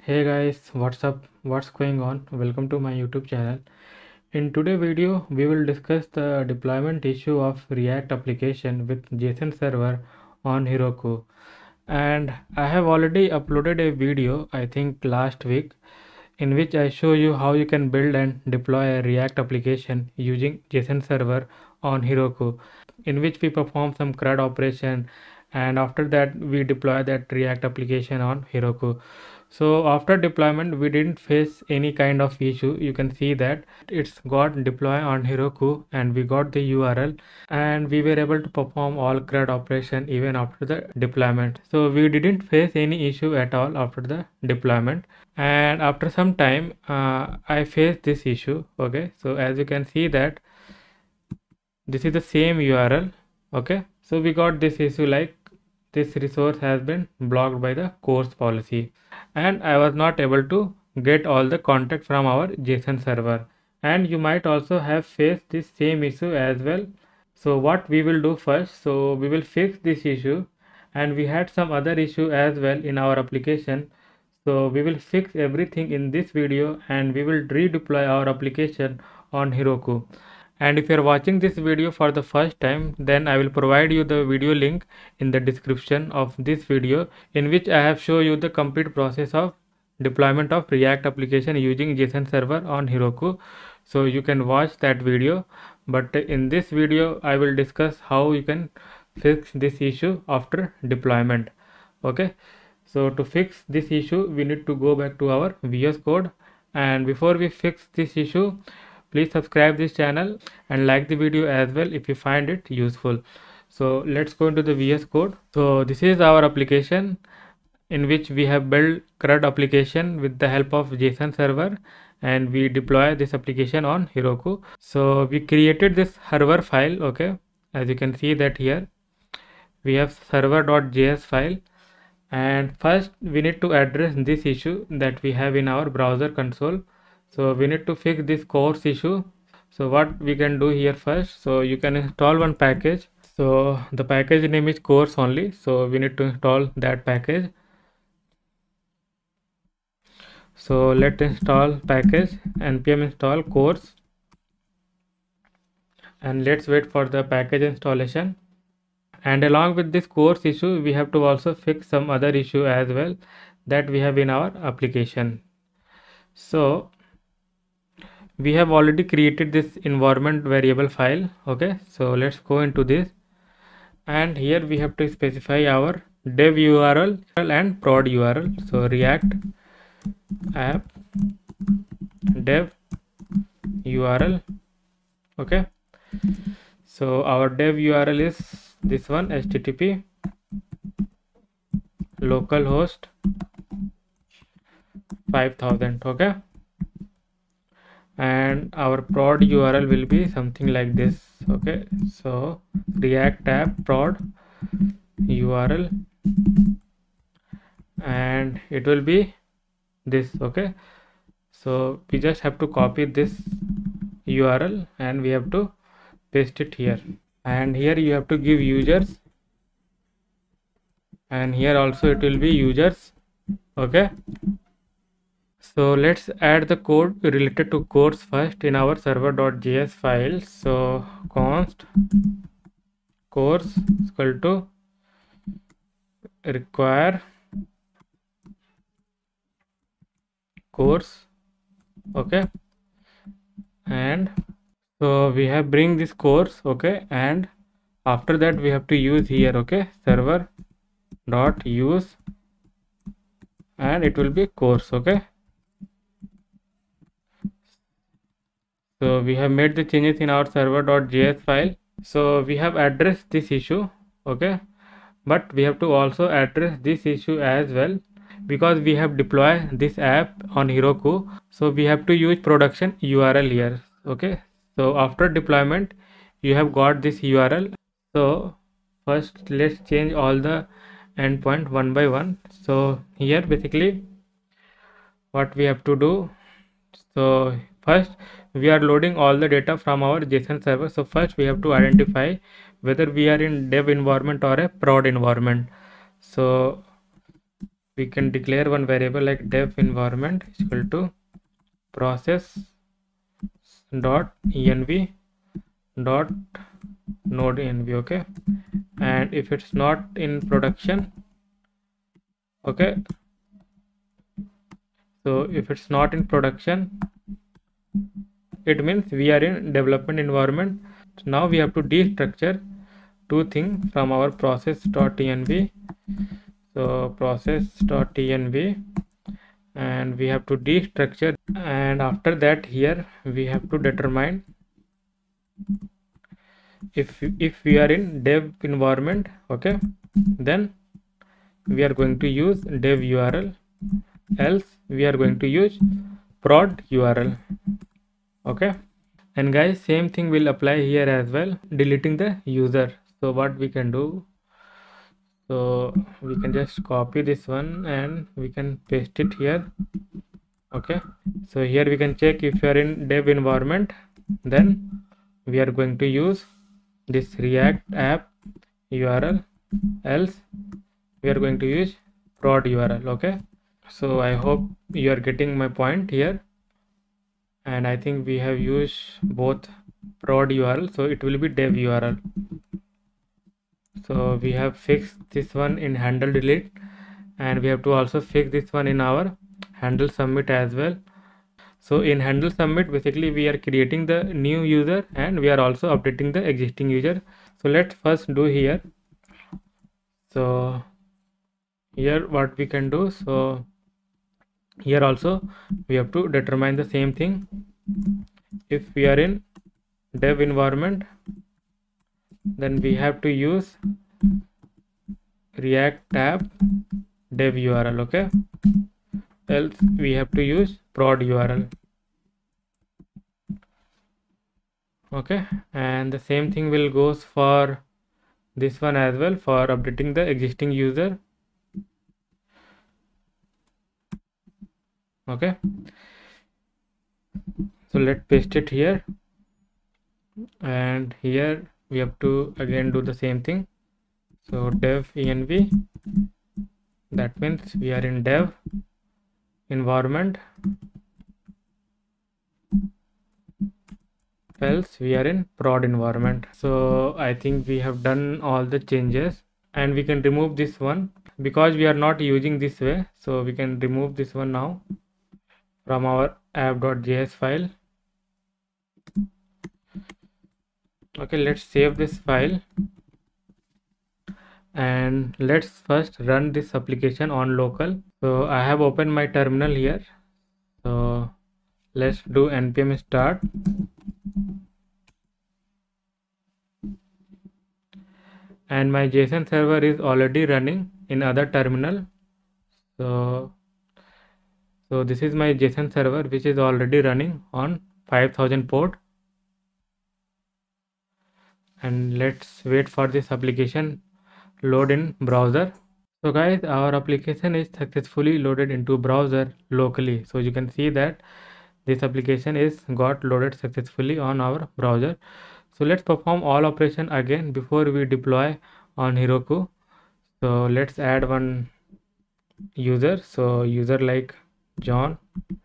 Hey guys, what's up? What's going on? Welcome to my YouTube channel. In today's video, we will discuss the deployment issue of React application with JSON server on Heroku. And I have already uploaded a video, I think last week, in which I show you how you can build and deploy a React application using JSON server on Heroku, in which we perform some CRUD operation, and after that we deploy that React application on Heroku. So after deployment we didn't face any kind of issue. You can see that it's got deploy on Heroku and we got the URL and we were able to perform all CRUD operation even after the deployment. So we didn't face any issue at all after the deployment. And after some time I faced this issue. Okay, so as you can see that this is the same URL. Okay, so we got this issue like this resource has been blocked by the course policy, and I was not able to get all the contact from our JSON server. And you might also have faced this same issue as well. So what we will do first, so we will fix this issue, and we had some other issue as well in our application. So we will fix everything in this video and we will redeploy our application on Heroku. And if you are watching this video for the first time, then I will provide you the video link in the description of this video, in which I have shown you the complete process of deployment of React application using JSON server on Heroku. So you can watch that video, but in this video I will discuss how you can fix this issue after deployment. Okay, so to fix this issue we need to go back to our VS Code, and before we fix this issue, please subscribe this channel and like the video as well if you find it useful. So let's go into the VS Code. So this is our application in which we have built CRUD application with the help of JSON server, and we deploy this application on Heroku. So we created this server file. Okay, as you can see that here we have server.js file, and first we need to address this issue that we have in our browser console. So we need to fix this course issue. So what we can do here first, so you can install one package. So the package name is course only, so we need to install that package. So let's install package npm install course, and let's wait for the package installation. And along with this course issue, we have to also fix some other issue as well that we have in our application. So we have already created this environment variable file. Okay, so let's go into this, and here we have to specify our dev URL and prod URL. So React app dev URL. Okay, so our dev URL is this one, http localhost 5000. Okay, and our prod URL will be something like this. Okay, so React app prod URL, and it will be this. Okay, so we just have to copy this URL and we have to paste it here, and here you have to give users, and here also it will be users. Okay, so let's add the code related to course first in our server.js file. So const course is equal to require course. Okay, and so we have bring this course. Okay, and after that we have to use here, okay, server dot use, and it will be course. Okay, so we have made the changes in our server.js file. So we have addressed this issue. Okay, but we have to also address this issue as well, because we have deployed this app on Heroku, so we have to use production URL here. Okay, so after deployment you have got this URL. So first let's change all the endpoint one by one. So here basically what we have to do, so first we are loading all the data from our JSON server. So first we have to identify whether we are in dev environment or a prod environment. So we can declare one variable like dev environment is equal to process dot env dot node env. Okay, and if it's not in production, okay, so if it's not in production, it means we are in development environment. So now we have to destructure two things from our process.env. So process.env, and we have to destructure, and after that here we have to determine if we are in dev environment, okay, then we are going to use dev URL, else we are going to use prod URL. Okay, and guys, same thing will apply here as well, deleting the user. So what we can do, so we can just copy this one and we can paste it here. Okay, so here we can check if you are in dev environment, then we are going to use this React app URL, else we are going to use prod URL. Okay, so I hope you are getting my point here, and I think we have used both prod URL, so it will be dev URL. So we have fixed this one in handle delete, and we have to also fix this one in our handle submit as well. So in handle submit, basically we are creating the new user and we are also updating the existing user. So let's first do here. So here what we can do, so here also we have to determine the same thing. If we are in dev environment, then we have to use React tab dev URL. Okay, else we have to use prod URL. Okay, and the same thing will goes for this one as well, for updating the existing user. Okay, so let's paste it here, and here we have to again do the same thing. So dev env, that means we are in dev environment, else we are in prod environment. So I think we have done all the changes, and we can remove this one because we are not using this way. So we can remove this one now from our app.js file. Okay, let's save this file, and let's first run this application on local. So I have opened my terminal here, so let's do npm start, and my JSON server is already running in other terminal. So this is my JSON server which is already running on 5000 port, and let's wait for this application load in browser. So guys, our application is successfully loaded into browser locally. So you can see that this application is got loaded successfully on our browser. So let's perform all operation again before we deploy on Heroku. So let's add one user. So user like John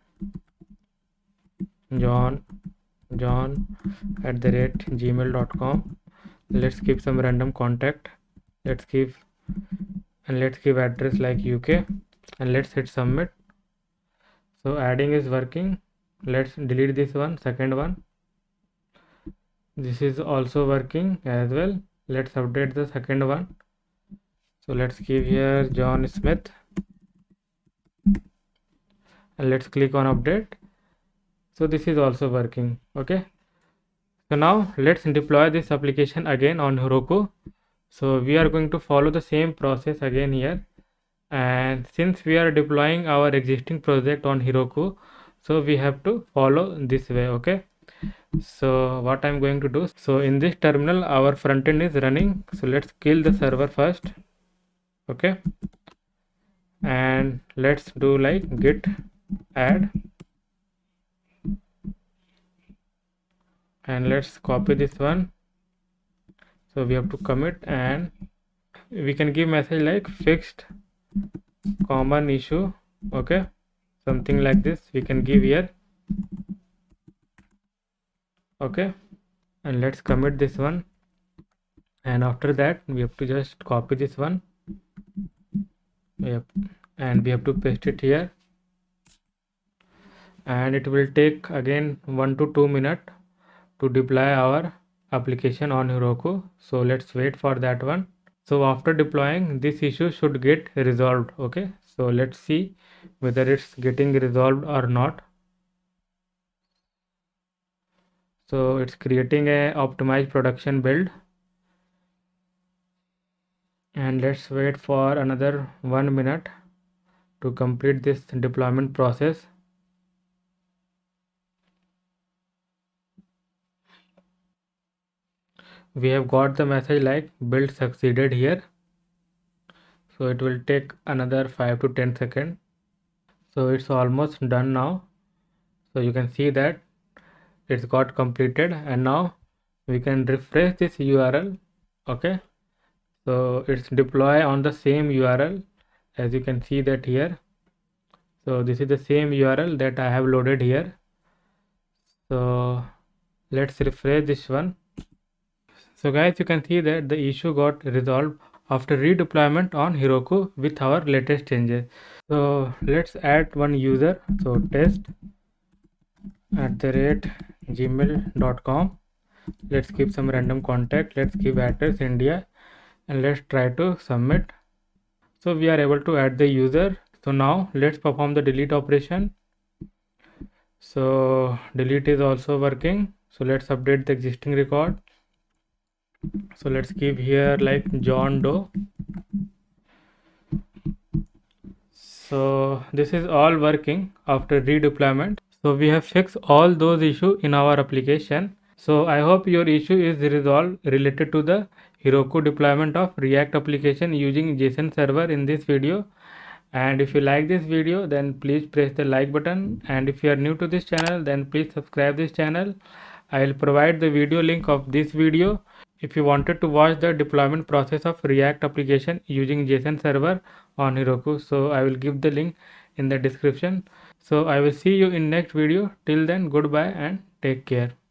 @gmail.com. Let's give some random contact. Let's give address like UK, and let's hit submit. So adding is working. Let's delete this one, second one. This is also working as well. Let's update the second one. So let's give here John Smith, and let's click on update. So this is also working. Okay, so now let's deploy this application again on Heroku. So we are going to follow the same process again here, and since we are deploying our existing project on Heroku, so we have to follow this way. Okay, so what I'm going to do, so in this terminal our front end is running, so let's kill the server first. Okay, and let's do like git add, and let's copy this one. So we have to commit, and we can give message like fixed common issue. Okay, something like this we can give here. Okay, and let's commit this one, and after that we have to just copy this one. Yep, and we have to paste it here, and it will take again 1 to 2 minutes to deploy our application on Heroku. So let's wait for that one. So after deploying, this issue should get resolved. Okay, so let's see whether it's getting resolved or not. So it's creating a optimized production build, and let's wait for another 1 minute to complete this deployment process. We have got the message like build succeeded here. So it will take another 5 to 10 seconds. So it's almost done now. So you can see that it's got completed, and now we can refresh this URL. Okay, so it's deploy on the same URL, as you can see that here. So this is the same URL that I have loaded here. So let's refresh this one. So guys, you can see that the issue got resolved after redeployment on Heroku with our latest changes. So let's add one user. So test@gmail.com. Let's give some random contact. Let's give address India, and let's try to submit. So we are able to add the user. So now let's perform the delete operation. So delete is also working. So let's update the existing record. So let's give here like John Doe. So this is all working after redeployment. So we have fixed all those issues in our application. So I hope your issue is resolved related to the Heroku deployment of React application using JSON server in this video. And if you like this video, then please press the like button, and if you are new to this channel, then please subscribe this channel. I will provide the video link of this video if you wanted to watch the deployment process of React application using JSON server on Heroku. So I will give the link in the description. So I will see you in next video. Till then, goodbye and take care.